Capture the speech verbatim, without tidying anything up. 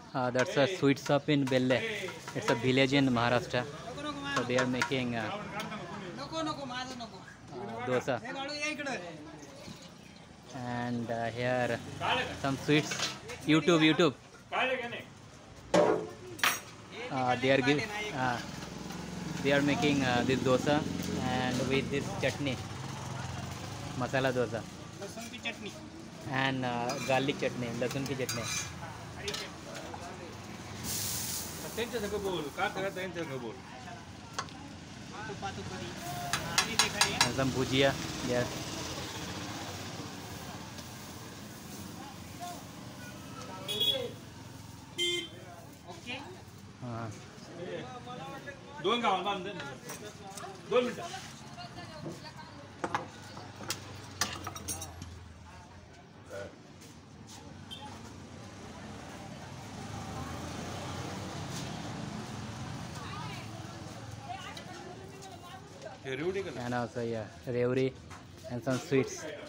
Uh, that's a sweet shop in Belhe. It's a village in Maharashtra. So they are making uh, uh, dosa. And uh, here some sweets. YouTube, YouTube. Uh, they are give, uh, they are making uh, this dosa and with this chutney, masala dosa, and uh, garlic chutney, lasun ki chutney. And some bhujia there. Uh, दोन गावांना दोन मिनिटं and also yeah, revri and some sweets.